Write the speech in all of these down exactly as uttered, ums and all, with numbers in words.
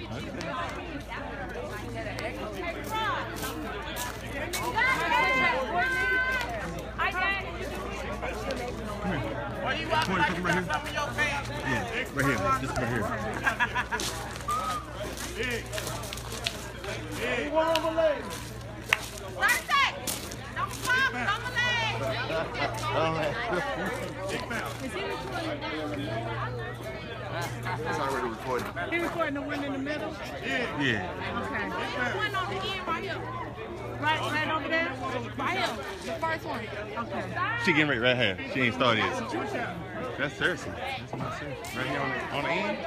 Why you walking like you got something in your pants? Yeah, right here. Just right here. Big. Big. One on the leg. Thursday! Don't pop, on the leg! Big bounce. It's already recording. He recording the one in the middle? Yeah. Yeah. Okay. One on the end right here. Right, right over there? Right here. The first one. Okay. She getting ready right here. She ain't started yet. That's Cersei. That's my Cersei. Right here on the, on the end.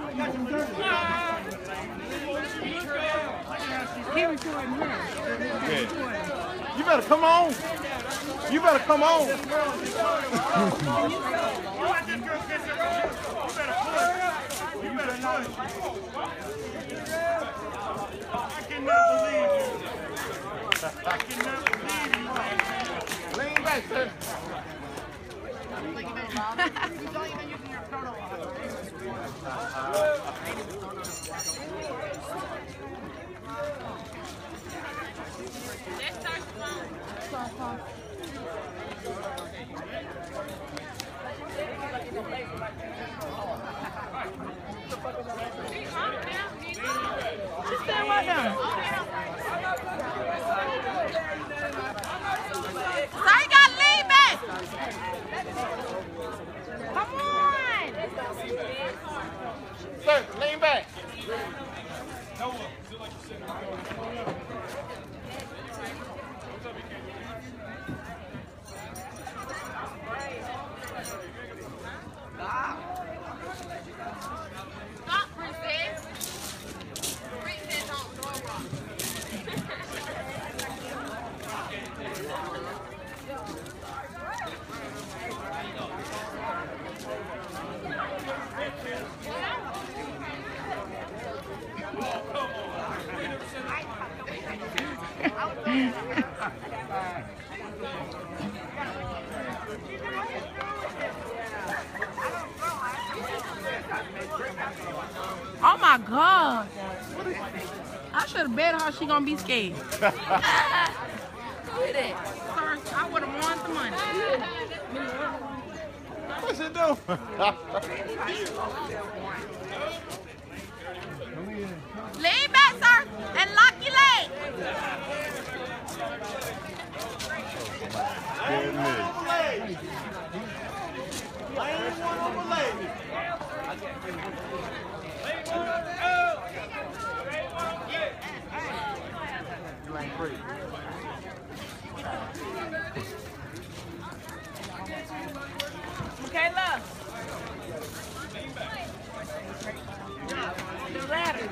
He recording her. Yeah. You better come on. You better come on. You better push. I cannot believe you. I cannot believe you. Lean back, sir. Let's start the phone. Just stand right down. Sorry, you got to lean back. Come on. Sir, lean back. Stop, princess. Princess on the rock. Oh my God. I should have bet her she gonna be scared. Look at that. First, I would have won the money. What's it do? Lean back, sir, and lock your leg. Lane one on the leg. Lane three. Michaela. The ladder.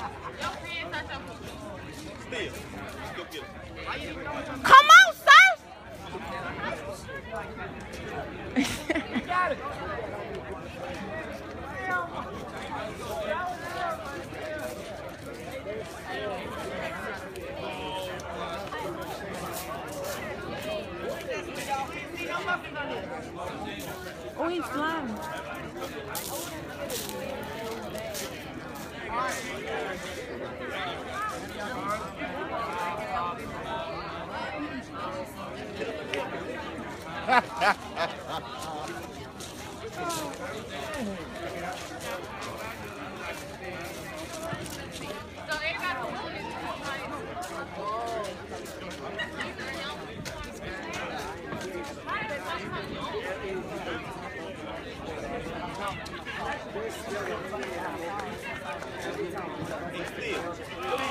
Come on, sir. Got it. Oh, he's flying. So everybody He's still.